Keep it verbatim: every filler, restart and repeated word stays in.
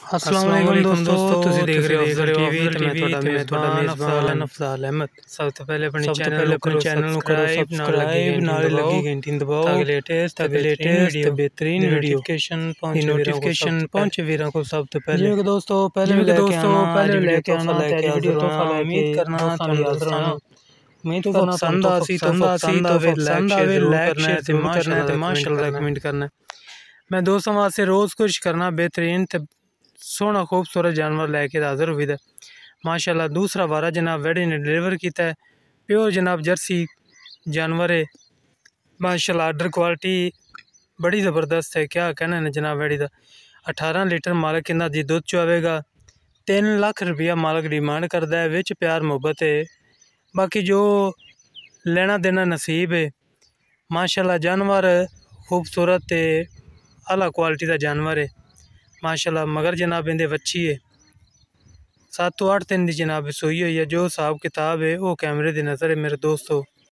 अस्सलाम वालेकुम दोस्तों, तुसी देख रहे हो अफजल टीवी ते मैं ਤੁਹਾਡਾ ਮੇਜ਼ਬਾਨ ਅਫਜ਼ਾਲ ਅਹਿਮਦ। ਸਭ ਤੋਂ ਪਹਿਲੇ ਆਪਣੇ ਚੈਨਲ ਨੂੰ ਕਰੋ ਸਬਸਕ੍ਰਾਈਬ, ਨਾਲ ਲੱਗੀ ਘੰਟੀ ਦਬਾਓ ਤਾਂ ਕਿ ਲੇਟੈਸਟ ਤੇ बेहतरीन ਨੋਟੀਫਿਕੇਸ਼ਨ ਪਹੁੰਚੇ ਵੀਰਾਂ ਕੋਲ ਸਭ ਤੋਂ ਪਹਿਲੇ। ਜੀ ਦੋਸਤੋ, ਪਹਿਲੇ ਪਹਿਲੇ ਲੈ ਕੇ ਆਣਾ ਤੇ ਵੀਡੀਓ ਤੋਹਫਾ ਲੈ ਕੇ ਉਮੀਦ ਕਰਨਾ ਤੁਹਾਨੂੰ ਹਾਜ਼ਰ ਹੋਣਾ। मैं तो पसंद आसी तो पसंद आवे लाइक शेयर जरूर करना है ते माशाल्लाह कमेंट करना है। मैं दोस्तों वास्ते रोज़ कोशिश करना बेहतरीन ते सोहना खूबसूरत जानवर लैके हाज़र हुई है। माशाल्लाह दूसरा वारा जनाब वेडी ने डिलीवर किया है, प्योर जनाब जर्सी जानवर है। माशाल्लाह आर्डर क्वालिटी बड़ी ज़बरदस्त है, क्या कहना है जनाब वेडी का। अठारह लीटर मालक इन्ना जी दुध चुआवेगा। तीन लाख रुपया मालक डिमांड करता है, विच प्यार मुहब्बत है, बाकी जो लेना देना नसीब है। माशाल्लाह जानवर खूबसूरत है, आला क्वालिटी का जानवर है माशाल्लाह। मगर जनाब इंदे बच्ची है सात तो आठ दिन की जनाब सोई हुई है। जो हिसाब किताब है वो कैमरे की नज़र है मेरे दोस्तों।